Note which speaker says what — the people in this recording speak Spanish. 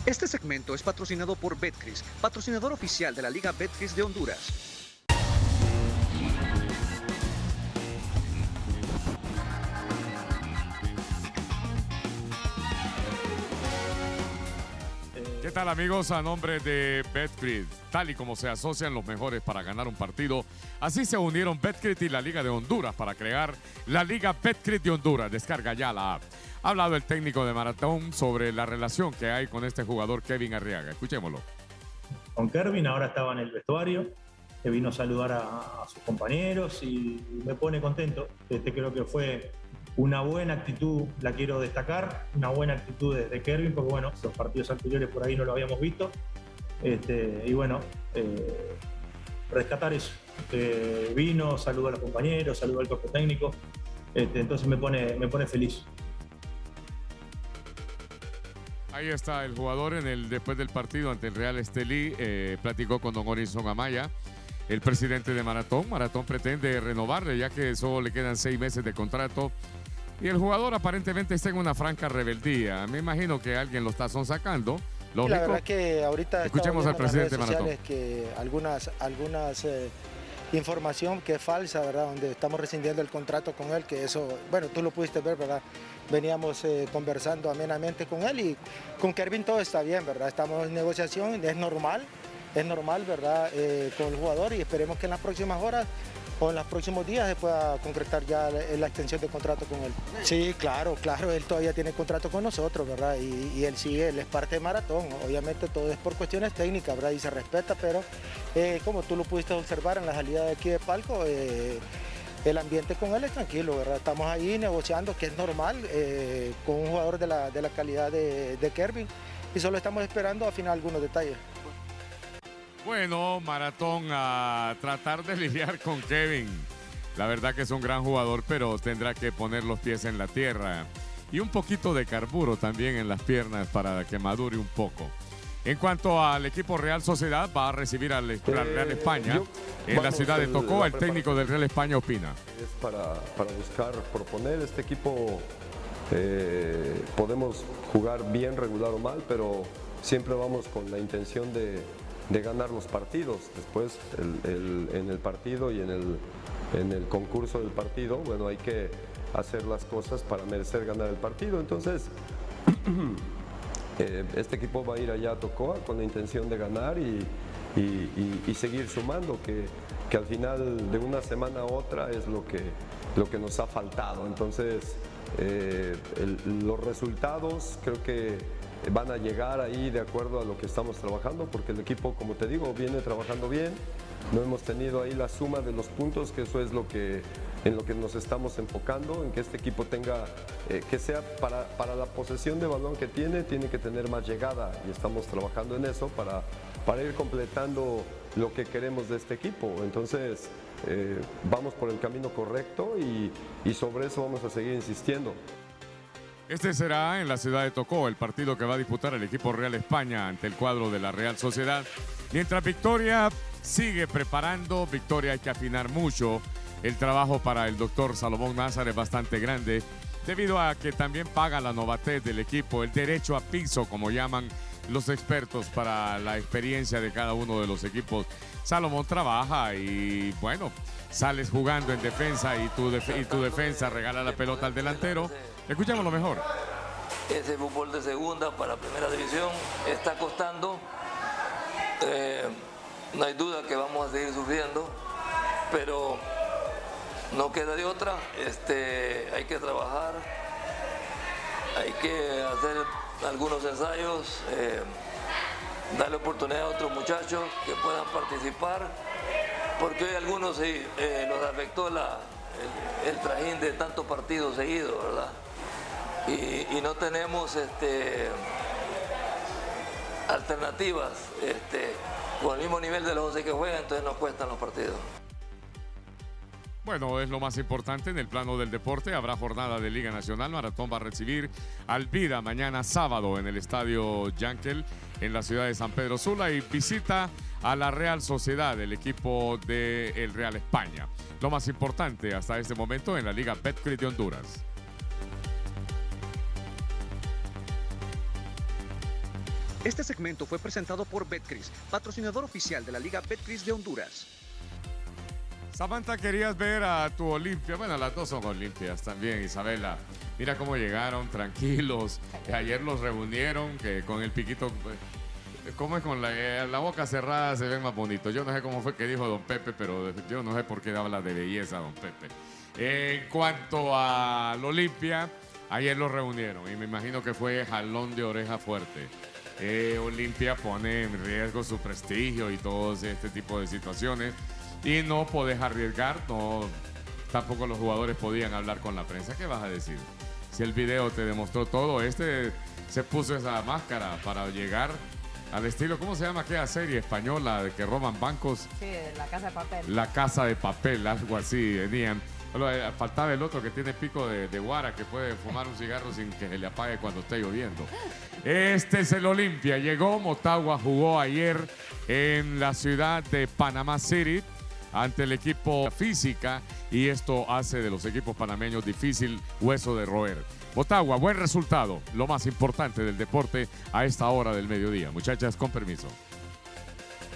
Speaker 1: Este segmento es patrocinado por Betcris, patrocinador oficial de la Liga Betcris de Honduras.
Speaker 2: ¿Qué tal, amigos? A nombre de Betcris, tal y como se asocian los mejores para ganar un partido, así se unieron Betcris y la Liga de Honduras para crear la Liga Betcris de Honduras. Descarga ya la app. Ha hablado el técnico de Maratón sobre la relación que hay con este jugador Kevin Arriaga. Escuchémoslo.
Speaker 3: Con Kevin ahora estaba en el vestuario, que vino a saludar a sus compañeros y me pone contento. Creo que fue una buena actitud, la quiero destacar, una buena actitud de Kevin, porque bueno, los partidos anteriores por ahí no lo habíamos visto. Y bueno, rescatar eso. Vino, saludó a los compañeros, saludó al cuerpo técnico, entonces me pone feliz.
Speaker 2: Ahí está el jugador después del partido ante el Real Estelí, platicó con don Horizon Amaya, el presidente de Maratón. Maratón pretende renovarle ya que solo le quedan 6 meses de contrato y el jugador aparentemente está en una franca rebeldía. Me imagino que alguien lo está sonsacando.
Speaker 4: La verdad que ahorita
Speaker 2: escuchemos al presidente de
Speaker 4: Maratón. Que algunas información que es falsa, ¿verdad? Donde estamos rescindiendo el contrato con él, que eso, bueno, tú lo pudiste ver, ¿verdad? Veníamos conversando amenamente con él y con Kevin todo está bien, ¿verdad? Estamos en negociación, es normal, ¿verdad? Con el jugador y esperemos que en las próximas horas o en los próximos días se pueda concretar ya la extensión de contrato con él. Sí, claro, él todavía tiene contrato con nosotros, ¿verdad? Y él sí, él es parte de Maratón. Obviamente todo es por cuestiones técnicas, ¿verdad? Y se respeta, pero como tú lo pudiste observar en la salida de aquí de palco, el ambiente con él es tranquilo, ¿verdad? Estamos ahí negociando, que es normal, con un jugador de la calidad de Kevin, y solo estamos esperando afinar algunos detalles.
Speaker 2: Bueno, Maratón a tratar de lidiar con Kevin. La verdad que es un gran jugador, pero tendrá que poner los pies en la tierra. Y un poquito de carburo también en las piernas para que madure un poco. En cuanto al equipo Real Sociedad, va a recibir al Real España en la ciudad de Tocó. El técnico del Real España opina.
Speaker 5: Es para buscar proponer este equipo. Podemos jugar bien, regular o mal, pero siempre vamos con la intención de ganar los partidos. Después en el partido y en el concurso del partido, bueno, hay que hacer las cosas para merecer ganar el partido. Entonces este equipo va a ir allá a Tocoa con la intención de ganar y seguir sumando, que al final de una semana a otra es lo que nos ha faltado. Entonces los resultados creo que van a llegar ahí de acuerdo a lo que estamos trabajando, porque el equipo, como te digo, viene trabajando bien. No hemos tenido ahí la suma de los puntos, que eso es en lo que nos estamos enfocando, en que este equipo tenga, que sea para la posesión de balón que tiene que tener más llegada, y estamos trabajando en eso para ir completando lo que queremos de este equipo. Entonces vamos por el camino correcto y sobre eso vamos a seguir insistiendo.
Speaker 2: Este será en la ciudad de Tocó, el partido que va a disputar el equipo Real España ante el cuadro de la Real Sociedad. Mientras Victoria sigue preparando, Victoria hay que afinar mucho. El trabajo para el doctor Salomón Nazar es bastante grande, debido a que también paga la novatez del equipo, el derecho a piso, como llaman los expertos para la experiencia de cada uno de los equipos. Salomón trabaja y bueno, sales jugando en defensa y tu defensa regala la pelota al delantero. Escuchamos lo mejor.
Speaker 6: Ese fútbol de segunda para primera división está costando. No hay duda que vamos a seguir sufriendo, pero no queda de otra. Hay que trabajar, hay que hacer algunos ensayos, darle oportunidad a otros muchachos que puedan participar, porque hoy algunos sí, nos afectó el trajín de tantos partidos seguidos, ¿verdad? Y no tenemos alternativas con el mismo nivel de los 11 que juegan, entonces nos cuestan los partidos.
Speaker 2: Bueno, es lo más importante en el plano del deporte. Habrá jornada de Liga Nacional. Maratón va a recibir al Vida mañana sábado en el Estadio Yankel en la ciudad de San Pedro Sula, y visita a la Real Sociedad, el equipo del Real España. Lo más importante hasta este momento en la Liga Betcris de Honduras.
Speaker 1: Este segmento fue presentado por Betcris, patrocinador oficial de la Liga Betcris de Honduras.
Speaker 2: Samantha, querías ver a tu Olimpia. Bueno, las dos son Olimpias también, Isabela. Mira cómo llegaron tranquilos. Ayer los reunieron, que con el piquito, como es con la boca cerrada se ven más bonitos. Yo no sé cómo fue que dijo don Pepe, pero yo no sé por qué habla de belleza don Pepe. En cuanto al Olimpia, ayer los reunieron y me imagino que fue jalón de oreja fuerte. Olimpia pone en riesgo su prestigio y todo este tipo de situaciones. Y no podés arriesgar, tampoco los jugadores podían hablar con la prensa. ¿Qué vas a decir? Si el video te demostró todo, se puso esa máscara para llegar al estilo, ¿cómo se llama aquella serie española de que roban bancos?
Speaker 7: Sí, La Casa de Papel.
Speaker 2: La Casa de Papel, algo así venían. Faltaba el otro que tiene pico de guara, que puede fumar un cigarro sin que se le apague cuando esté lloviendo. Este es el Olimpia. Llegó, Motagua jugó ayer en la ciudad de Panamá City ante el equipo Física, y esto hace de los equipos panameños difícil hueso de roer. Motagua, buen resultado, lo más importante del deporte a esta hora del mediodía. Muchachas, con permiso.